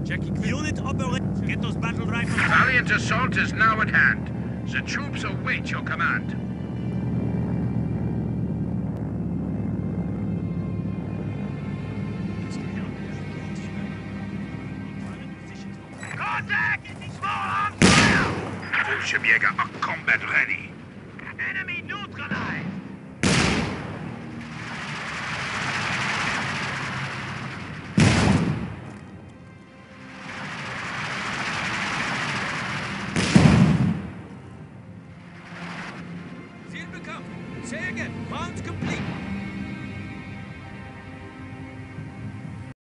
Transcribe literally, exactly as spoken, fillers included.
Checking. Unit operate. Get those battle rifles. Valiant assault is now at hand. The troops await your command. Contact! Small arms fire! Fallschirmjäger are combat ready. Enemy neutralized!